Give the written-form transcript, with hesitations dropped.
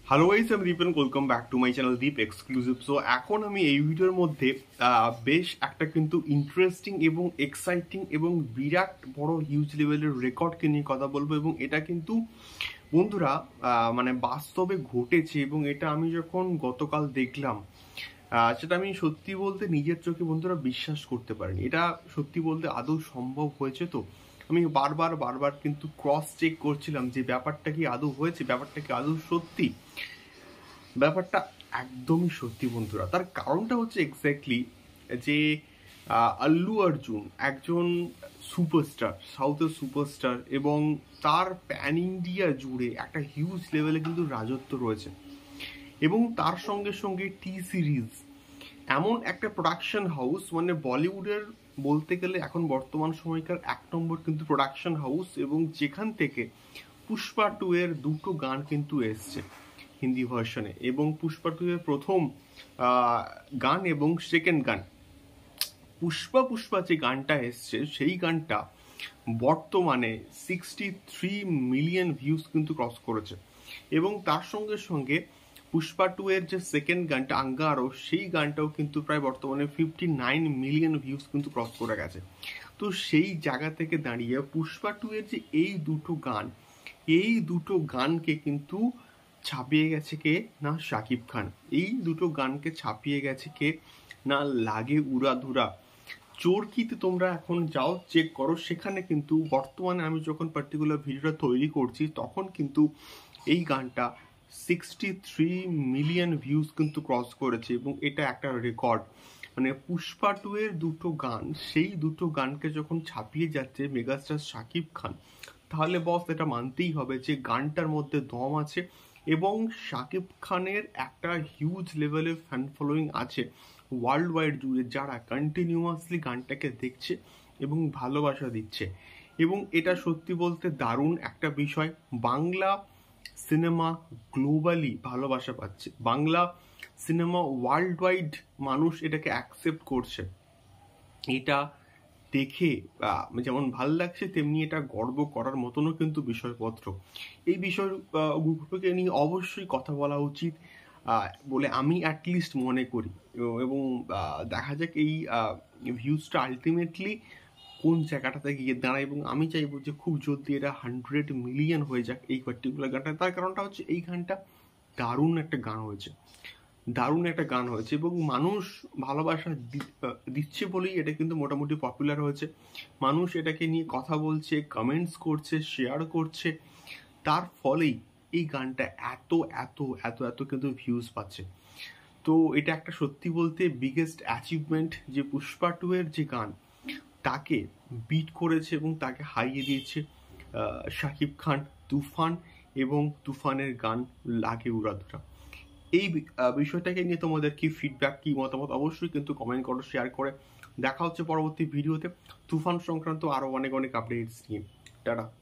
Hello guys, আমি Deep and welcome back to my channel Deep exclusive. So এখন আমি এই ভিডিওর মধ্যে বেশ একটা কিন্তু ইন্টারেস্টিং এবং এক্সাইটিং এবং বিরাট বড় হিউজ লেভেলের রেকর্ডকে নিয়ে কথা বলবো। এবং এটা কিন্তু বন্ধুরা মানে বাস্তবে ঘটেছে, এবং এটা আমি যখন গতকাল দেখলাম সেটা আমি সত্যি বলতে নিজের চোখে বন্ধুরা বিশ্বাস করতে পারিনি। এটা সত্যি বলতে আদৌ সম্ভব হয়েছে? তো আমি বারবার কিন্তু ক্রস চেক করছিলাম যে ব্যাপারটা কি আদৌ হয়েছে, ব্যাপারটা কি আদৌ সত্যি। ব্যাপারটা একদমই সত্যি বন্ধুরা। তার কারণটা হচ্ছে এক্স্যাক্টলি যে আল্লু অর্জুন একজন সুপারস্টার, সাউথের সুপারস্টার, এবং তার প্যান ইন্ডিয়া জুড়ে একটা হিউজ লেভেলে কিন্তু রাজত্ব রয়েছে। এবং তার সঙ্গে সঙ্গে টি সিরিজ এমন একটা প্রোডাকশন হাউস, মানে বলিউডের বলতে গেলে এখন বর্তমান সময়কার 1 নম্বর কিন্তু প্রোডাকশন হাউস, এবং যেখান থেকে পুষ্পা 2 এর দুটো গান কিন্তু এসছে হিন্দি ভার্সনে। এবং পুষ্পা 2 এর প্রথম গান এবং সেকেন্ড গান পুষ্পা যে গানটা এসছে, সেই গানটা বর্তমানে 63 মিলিয়ন ভিউজ কিন্তু ক্রস করেছে। এবং তার সঙ্গে সঙ্গে পুষ্পা 2 এর যে সেকেন্ড গানটা আঙ্গারো, সেই গানটাও কিন্তু প্রায় বর্তমানে 59 মিলিয়ন ভিউজ কিন্তু ক্রস করে গেছে। তো সেই জায়গা থেকে দাঁড়িয়ে পুষ্পা 2 এর যে এই দুটো গানকে কিন্তু ছাপিয়ে গেছে কে না শাকিব খান। এই দুটো গানকে ছাপিয়ে গেছে কে না লাগে উড়াধুরা। চোরকিতে তোমরা এখন যাও চেক করো, সেখানে কিন্তু বর্তমানে আমি যখন পার্টিকুলার ভিডিওটা তৈরি করছি তখন কিন্তু এই গানটা 63 মিলিয়ন ভিউজ কিন্তু ক্রস করেছে। এবং এটা একটা রেকর্ড। মানে পুষ্পা 2 এর দুটো গান, সেই দুটো গানকে যখন ছাপিয়ে যাচ্ছে মেগাস্টার শাকিব খান, তাহলে বস এটা মানতেই হবে যে গানটার মধ্যে দম আছে। এবং শাকিব খানের একটা হিউজ লেভেলের ফ্যান ফলোয়িং আছে ওয়ার্ল্ড ওয়াইড জুড়ে, যারা কন্টিনিউয়াসলি গানটাকে দেখছে এবং ভালোবাসা দিচ্ছে। এবং এটা সত্যি বলতে দারুণ একটা বিষয়। বাংলা সিনেমা গ্লোবালি ভালোবাসা পাচ্ছে, বাংলা সিনেমা ওয়ার্ল্ড ওয়াইড মানুষ এটাকে অ্যাকসেপ্ট করছে। এটা দেখে যেমন ভাল লাগছে, তেমনি এটা গর্ব করার মতনও কিন্তু বিষয়পত্র। এই বিষয়গুলোকে নিয়ে অবশ্যই কথা বলা উচিত বলে আমি অ্যাটলিস্ট মনে করি। এবং দেখা যাক এই ভিউজটা আলটিমেটলি কোন জায়গাটাতে গিয়ে দাঁড়ায়। এবং আমি চাইবো যে খুব জলদি এটা 100 মিলিয়ন হয়ে যাক এই পার্টিকুলার গানটা। তার কারণটা হচ্ছে এই গানটা দারুণ একটা গান হয়েছে এবং মানুষ ভালোবাসা দিচ্ছে বলেই এটা কিন্তু মোটামুটি পপুলার হয়েছে। মানুষ এটাকে নিয়ে কথা বলছে, কমেন্টস করছে, শেয়ার করছে, তার ফলেই এই গানটা এত এত এত এত কিন্তু ভিউজ পাচ্ছে। তো এটা একটা সত্যি বলতে বিগেস্ট অ্যাচিভমেন্ট যে পুষ্পা 2 এর যে গান তাকে বিট করেছে এবং তাকে হারিয়ে দিয়েছে শাকিব খান, তুফান এবং তুফানের গান লাগে উড়াধুরা। এই বিষয়টাকে নিয়ে তোমাদের কি ফিডব্যাক, কি মতামত অবশ্যই কিন্তু কমেন্ট করো, শেয়ার করে। দেখা হচ্ছে পরবর্তী ভিডিওতে তুফান সংক্রান্ত আরো অনেক আপডেটস নিয়ে। টাটা।